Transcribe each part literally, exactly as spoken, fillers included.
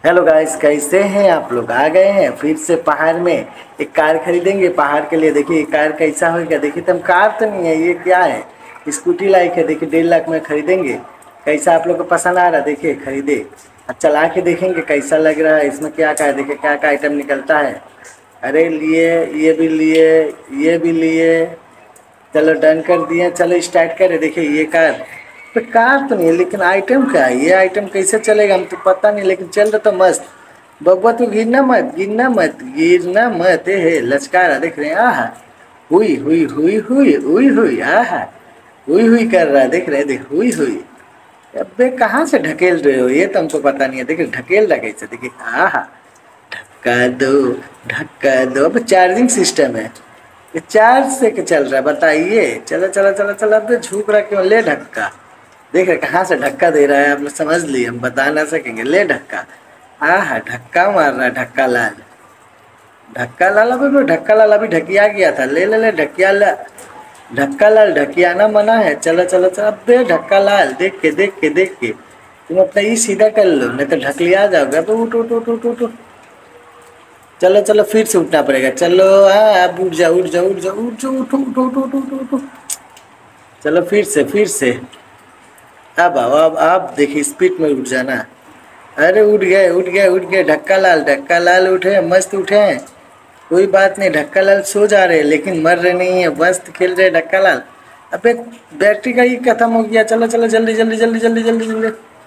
Hello guys, कैसे हैं आप लोग। आ गए हैं फिर से पहाड़ में। एक कार खरीदेंगे पहाड़ के लिए। देखिए ये कार कैसा होगा। देखिए तुम, कार तो नहीं है, ये क्या है, स्कूटी लाइक है। देखिए डेढ़ लाख में खरीदेंगे। कैसा आप लोग को पसंद आ रहा है, देखिए खरीदे। अब चला के देखेंगे कैसा लग रहा है, इसमें क्या क्या है। देखिए क्या क्या आइटम निकलता है। अरे लिए, ये भी लिए, ये भी लिए। चलो डन कर दिए, चलो स्टार्ट करें। देखिए ये कार तो कार तो नहीं है, लेकिन आइटम क्या है, ये आइटम कैसे चलेगा हम तो पता नहीं, लेकिन चल रहा तो मस्त। बब्बा तो गिरना मत, गिरना मत, गिरना मत। ए हे लचकारा देख रहे हैं। आहा, हुई हुई हुई हुई हुई हुई आहा, हुई हुई कर रहा है। देख रहे हैं, देख हुई हुई। अबे कहाँ से ढकेल रहे हो, ये तो हमको पता नहीं है। देखिए ढकेल रहा कैसे। देखिए आहा, धक्का दो, धक्का दो। अब चार्जिंग सिस्टम है, ये चार्ज से के चल रहा है, बताइए। चलो चलो चलो चलो, अब झुक रहा क्यों, ले धक्का। देख रहे कहाँ से धक्का दे रहा है, आप लोग समझ लिए, हम बता ना सकेंगे। ले धक्का। हाँ हाँ, धक्का मार रहा है धक्का लाल। धक्का लाल, अभी धक्का लाल अभी ढकिया गया था। ले ले ले ढकिया लाल, धक्का लाल ढकियाना मना है। चलो चलो चलो, अबे धक्का लाल, देख के देख के देख के तुम अपना ये सीधा कर लो, नहीं तो ढकलिया जाओगे। अब उठ उठ उठ उठ उठ। चलो चलो, फिर से उठना पड़ेगा। चलो हाँ, अब उठ जाओ उठ जाओ उठ जाओ उठ जाओ, उठो उठो उठो उठो उठो उठो। चलो फिर से फिर से। अब आओ, अब आप देखिए स्पीड में उठ जाना। अरे उठ गए उठ गए उठ गए, ढक्का लाल ढक्का लाल उठे, मस्त उठे हैं। कोई बात नहीं, ढक्का लाल सो जा रहे हैं लेकिन मर रहे नहीं है, मस्त खेल रहे ढक्का लाल। अबे बैटरी का ही खत्म हो गया। चलो चलो जल्दी जल्दी जल्दी जल्दी जल्दी जल्दी।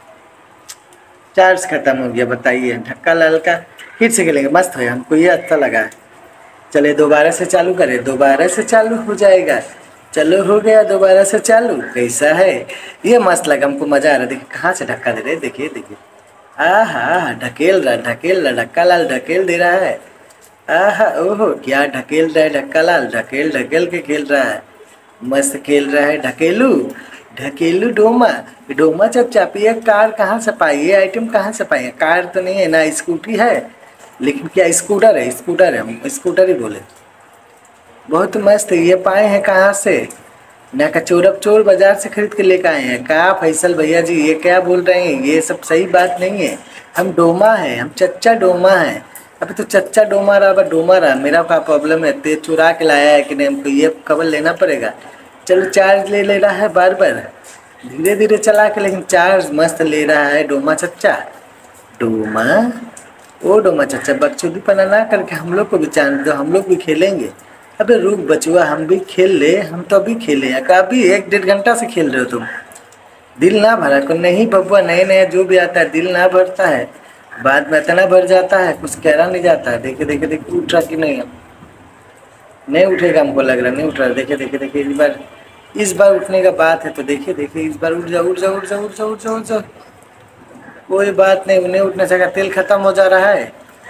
चार्ज खत्म हो गया, बताइए। ढक्का लाल का फिर से खेलेंगे, मस्त है, हमको ये अच्छा लगा है। चले दोबारा से चालू करें, दोबारा से चालू हो जाएगा। चलो हो गया दोबारा से चालू। कैसा है, ये मस्त लगा, हमको मजा आ रहा है। देखिए कहाँ से धक्का दे रहे, देखिए देखिए। आहा, ढकेल रहा ढकेल रहा ढक्का लाल, ढकेल दे रहा है। आहा ओहो, क्या ढकेल रहा है ढक्का लाल, ढकेल ढकेल के खेल रहा है। मस्त खेल रहा है ढकेलू, ढकेलू डोमा। डोमा चचा ये कार कहाँ से पाई, ये आइटम कहाँ से पाई है। कार तो नहीं है ना, स्कूटी है, लेकिन क्या स्कूटर है, स्कूटर है, हम स्कूटर ही बोले। बहुत मस्त है, ये पाए हैं कहाँ से, ना का चोरब चोर बाजार से खरीद के लेकर आए हैं। कहा फैसल भैया जी ये क्या बोल रहे हैं, ये सब सही बात नहीं है। हम डोमा है, हम चच्चा डोमा है। अभी तो चच्चा डोमा रहा, अब डोमा रहा। मेरा क्या प्रॉब्लम है, तेज चुरा के लाया है कि नहीं, हमको ये खबर लेना पड़ेगा। चलो चार्ज ले ले रहा है बार बार, धीरे धीरे चला के, लेकिन चार्ज मस्त ले रहा है डोमा चच्चा। डोमा, ओ डोमा चच्चा बकचोदी पना ना करके हम लोग को भी चांस दो, हम लोग भी खेलेंगे। अबे रुक बचुआ, हम भी खेल ले, हम तो अभी खेले हैं। अभी एक डेढ़ घंटा से खेल रहे हो तुम। दिल ना भरा को नहीं बबुआ, नए नए जो भी आता है दिल ना भरता है, बाद में इतना भर जाता है कुछ कहना नहीं जाता है। देखे देखे देखे उठ रहा कि नहीं, नहीं उठेगा हमको लग रहा, नहीं उठ रहा। देखे देखे देखे इस बार, इस बार उठने का बात है तो देखिए देखिए इस बार उठ जाओ उठ जाओ उठ जाओ उठ जाओ उठ जाओ उठ जाओ। कोई बात नहीं, उन्हें उठने से तेल खत्म हो जा रहा है।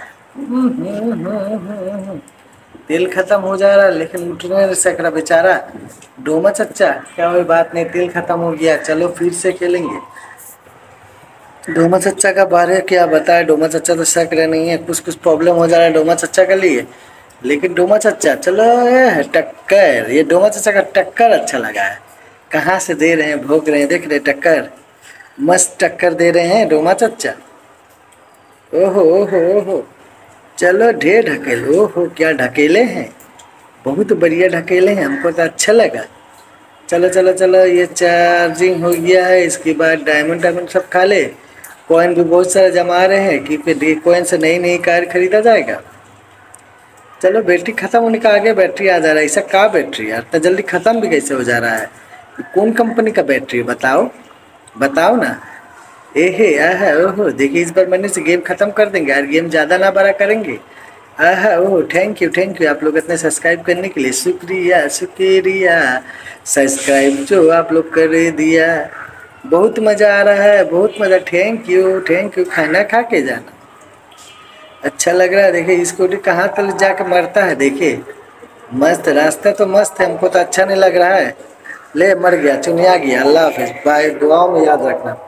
तेल खत्म हो जा रहा है लेकिन उठने नहीं सक रहा बेचारा डोमा चच्चा। क्या कोई बात नहीं, तेल खत्म हो गया, चलो फिर से खेलेंगे। डोमा चच्चा का बारे क्या बताए, डोमा चच्चा तो सक रहे नहीं है, कुछ कुछ प्रॉब्लम हो जा रहा है डोमा चच्चा के लिए। लेकिन डोमा चच्चा चलो, ये टक्कर, ये डोमा चच्चा का टक्कर अच्छा लगा है। कहाँ से दे रहे हैं, भोग रहे हैं, देख रहे टक्कर, मस्त टक्कर दे रहे हैं डोमा चच्चा। ओहो ओहो ओहो, चलो ढेर ढकेल। ओहो क्या ढकेले हैं, बहुत बढ़िया ढकेले हैं, हमको तो अच्छा लगा। चलो चलो चलो, ये चार्जिंग हो गया है, इसके बाद डायमंड डायमंड सब खा ले। कॉइन भी बहुत सारा जमा रहे हैं कि फिर कॉइन से नई नई कार खरीदा जाएगा। चलो बैटरी खत्म होने का आगे बैटरी आ जा रहा है, ऐसा कहाँ बैटरी यार, इतना जल्दी खत्म भी कैसे हो जा रहा है। कौन कंपनी का बैटरी बताओ, बताओ ना। एहे आहा ओहो, देखिए इस बार मैंने से गेम खत्म कर देंगे यार, गेम ज़्यादा ना बड़ा करेंगे। आहा oh, thank you thank you आप लोग इतने सब्सक्राइब करने के लिए, शुक्रिया शुक्रिया। सब्सक्राइब जो आप लोग कर दिया, बहुत मज़ा आ रहा है, बहुत मज़ा। थैंक यू थैंक यू, खाना खा के जाना, अच्छा लग रहा है। देखिए स्कूटी कहाँ तक जाके मरता है, देखिए मस्त रास्ता तो मस्त है, हमको तो अच्छा नहीं लग रहा है। ले मर गया, चुनिया गया। अल्लाह हाफिज़, बाय, दुआओं में याद रखना।